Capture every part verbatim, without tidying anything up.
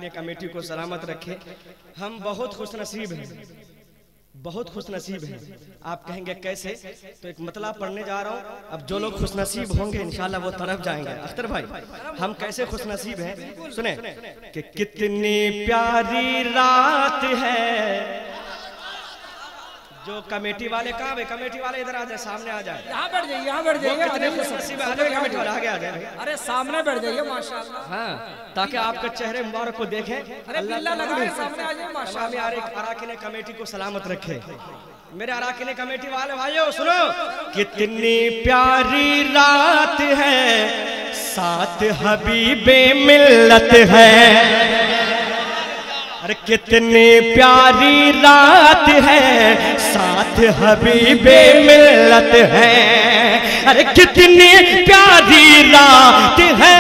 अराकीन committee को सलामत रखे। हम बहुत खुश नसीब हैं, बहुत खुश नसीब हैं। आप कहेंगे कैसे, तो एक मतलब पढ़ने जा रहा हूँ। अब जो लोग खुश नसीब होंगे इंशाल्लाह वो तरफ जाएंगे। अख्तर भाई हम कैसे खुश नसीब हैं सुने कि कितनी प्यारी रात है। जो कमेटी वाले कहाँ है, कमेटी वाले इधर आ जाए, सामने आ जाए, यहाँ बैठ जाइए, यहाँ बैठ जाइए। कितने खुश नसीब है, कमेटी वाले आगे आ जाए, अरे सामने बैठ जाइए माशाल्लाह। हाँ, ताकि आपके चेहरे मुबारक को देखें। अरे बिल्ला लग रहा है, सामने आ जाइए माशाल्लाह। अराकीन कमेटी को सलामत रखे। मेरे अराकीन कमेटी वाले भाइयों सुनो, कितनी प्यारी रात है, साथ हबीबे मिल्लत है। अरे कितनी प्यारी रात है, साथ हबीबे मिल्लत है। अरे कितनी प्यारी रात है,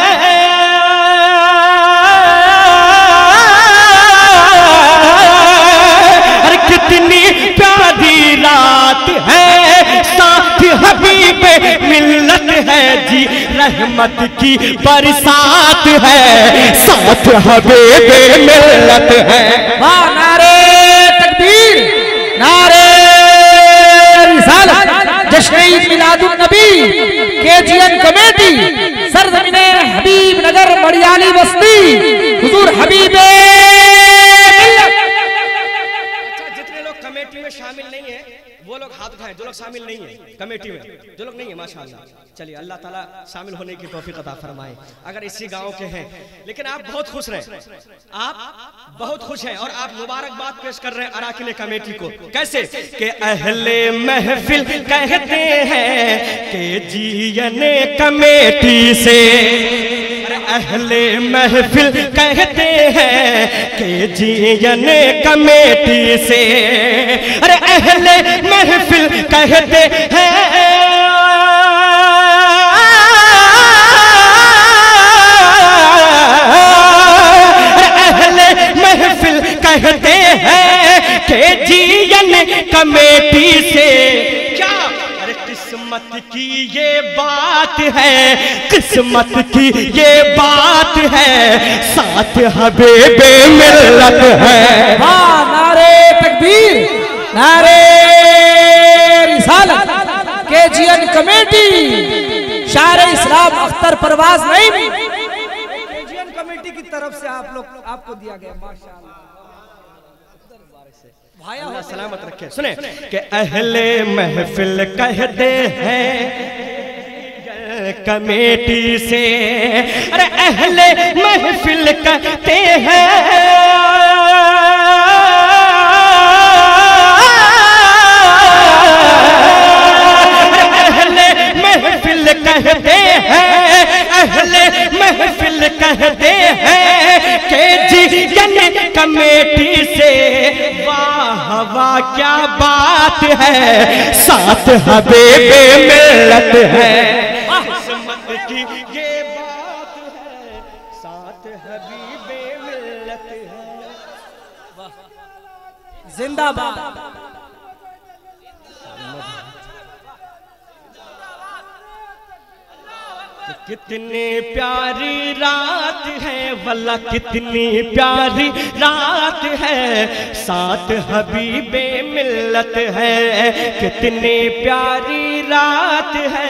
अरे कितनी प्यारी रात है, साथ हबीबे मिल्लत है जी। रहमत की बरसात है, साथ हबीबे मिल्लत है। वाह, नारे तकबीर, नारे रिसालत, जश्न ईद मिलादुन नबी, केजीएन कमेटी, सरजमीने हबीब नगर मड़ियाली बस्ती, हुजूर हबीबे मिल्लत। अच्छा, जितने लोग कमेटी में शामिल नहीं है वो लोग हाथ उठाएं, जो लोग शामिल नहीं है कमेटी में, जो लोग नहीं है माशाअल्लाह। चलिए अल्लाह ताला शामिल होने की तौफीक अता फरमाए। अगर इसी गांव के हैं लेकिन आप बहुत खुश रहे, आप बहुत खुश हैं और आप मुबारकबाद पेश कर रहे हैं अराकीन कमेटी को। कैसे कि अहले महफिल कहते हैं कि जीएन कमेटी से, अहले महफिल कहते हैं कि जीएन कमेटी से। अरे अहले महफिल कहते हैं, अहले महफिल कहते हैं कि जीएन कमेटी से। क्या किस्मत की ये बात है, किस्मत की ये बात है, साथ हबीबे मिल्लत है। हाँ, नारे तकबीर, नारे रिसालत, केजीएन कमेटी, शायर इस्लाम अख्तर परवाज नहीं, केजीएन कमेटी की तरफ से आप लोग आपको दिया गया माशाअल्लाह। अल्लाह सलामत रखे। सुने कि अहले महफिल कहते हैं कमेटी से, अरे अहले महफिल कहते हैं, अहले महफिल कहते हैं, अहले महफिल कहते हैं कि जीएन कमेटी से। वाह वाह क्या बात है, साथ हबीबे मिल्लत है। किस्मत की ये बात है, साथ हबीबे मिल्लत है। जिंदाबाद। कितनी प्यारी रात है, वल्ला कितनी प्यारी रात है, साथ हबीबे मिल्लत है। कितनी प्यारी रात है।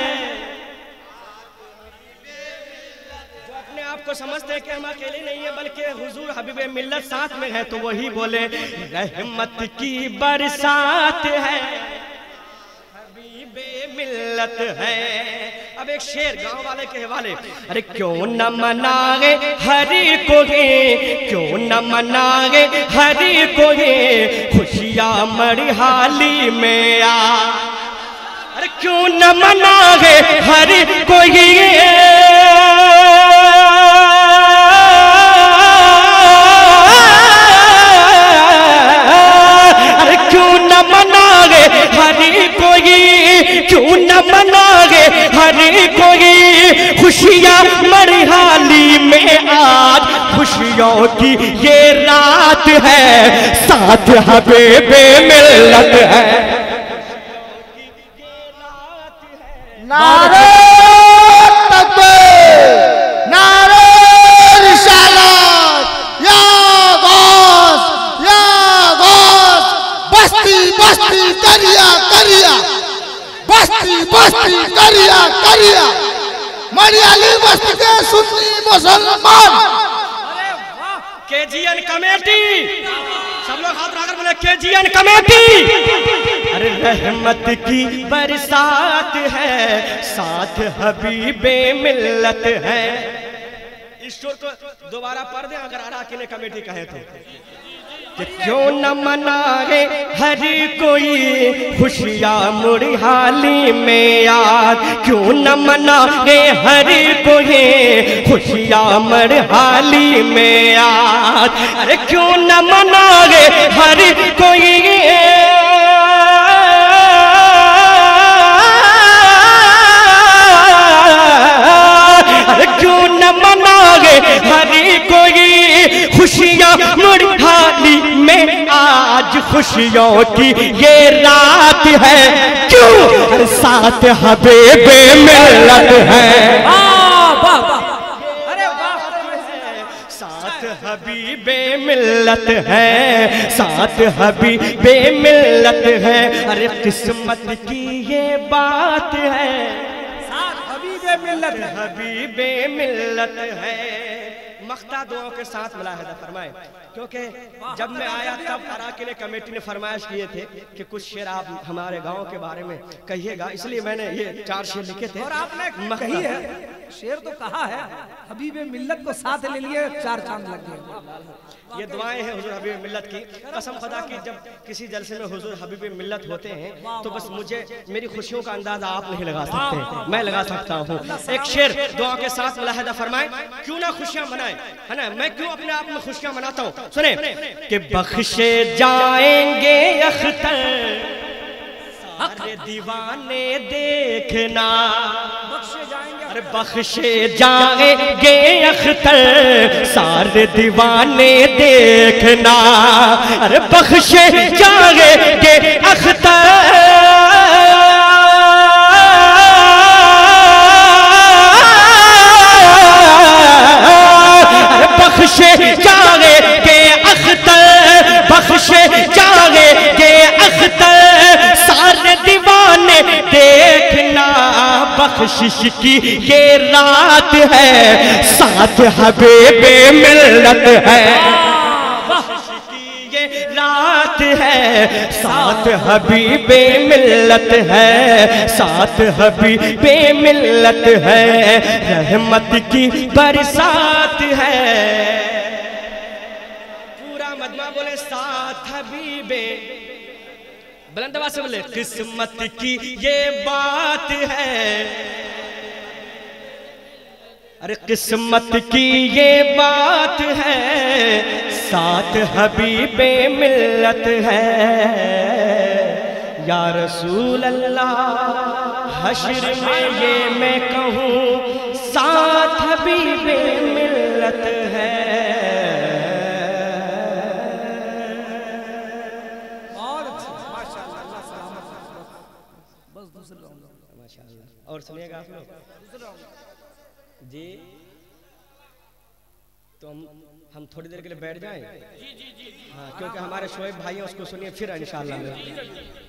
जो अपने आप को समझते हैं कि हम अकेले नहीं है बल्कि हुजूर हबीबे मिल्लत साथ में है, तो वही बोले रहमत की बरसात है, हबीबे मिल्लत है। अब एक शेर गांव वाले के हवाले। अरे क्यों न मनाए हरि को है, क्यों न मनाए हरि को है, खुशियां मड़िहाली में आ। अरे क्यों न मनाए हरि को ये, अरे क्यों न मनाए हरि को ये, क्यों न मनाए हरि कोई, खुशियां मड़िहाली में आज, खुशियों की ये रात है, साथ हबीबे मिल्लत है। नारे तकबीर, नारे रिसालत, या बस्ती करिया करिया, बस्ती बस्ती करिया करिया, मरियाली बस्ती के सुन्नी मुसलमान। केजीएन कमेटी, सब लोग हाथ उठाकर बोले केजीएन कमेटी। अरे रहमत की बरसात है, साथ हबीबे मिल्लत है। इस शोर को दोबारा पढ़ दें अगर अराकीन कमेटी कहे तो। कि क्यों न मनाए हर कोई खुशियाँ मुरहाली में याद, क्यों न मनाए हर कोई खुशियाँ मुरहाली में याद। अरे क्यों न मनाए हर कोई अरे क्यों न मनाए हर कोई खुशियाँ मुरहाली में, आज खुशियों की ये रात है, क्यों साथ हबीबे मिल्लत है। अरे साथ हबीबे मिल्लत है, साथ हबीबे मिल्लत है। अरे किस्मत की ये बात है, साथ हबीबे मिल्लत है, हबीबे मिल्लत है। मख्ता दुआओं के साथ मुलाहिदा फरमाए, क्योंकि जब मैं आया तब अराकीन कमेटी ने फरमाइश किए थे कि कुछ शेर आप हमारे गांव के बारे में कहिएगा, इसलिए मैंने ये चार शेर लिखे थे। और आपने कही है, शेर तो कहा है, हबीबे मिल्लत को साथ ले लिए, चार चांद लग गए। ये दुआएं हैं हुजूर हबीब मिल्लत की। कसम खुदा की जब किसी जलसे में हुजूर हबीब मिल्लत होते हैं तो बस मुझे मेरी खुशियों का अंदाजा आप नहीं लगा सकते, मैं लगा सकता हूँ। एक शेर दुआ के साथ मुलाहिदा फरमाए, क्यों ना खुशियाँ मनाए, है ना। मैं क्यों अपने आप में खुशियाँ मनाता हूँ, सुने। कि बख्शे जाएंगे अख्तर सारे दीवाने देखना, बख्शे जाएंगे, अरे बख्शे जाएंगे अख्तर सारे दीवाने देखना, अरे बख्शे जाएंगे अख्तर, अरे बख्शे जाएंगे अख्तर, बख्शे जाएंगे अख्तर सारे दीवाने देखना, बख्शिश की ये रात है, साथ हबीबे मिल्लत है। बख्शिश की ये रात है, साथ हबीबे मिल्लत है, साथ हबीबे मिल्लत है। रहमत की बरसात है, पूरा मजमा बोले साथ हबीबे, बुलंद आवाज से बोले किस्मत की ये बात है। अरे किस्मत की ये बात है, साथ हबीबे मिल्लत है। या रसूल अल्लाह हश्र में ये मैं कहूँ, साथ हबीबे मिल्लत है। और सुनिएगा आप लोग जी, तो हम हम थोड़ी देर के लिए बैठ जाएं। हाँ, क्योंकि हमारे शोएब भाई हैं, उसको सुनिए फिर इंशाअल्लाह।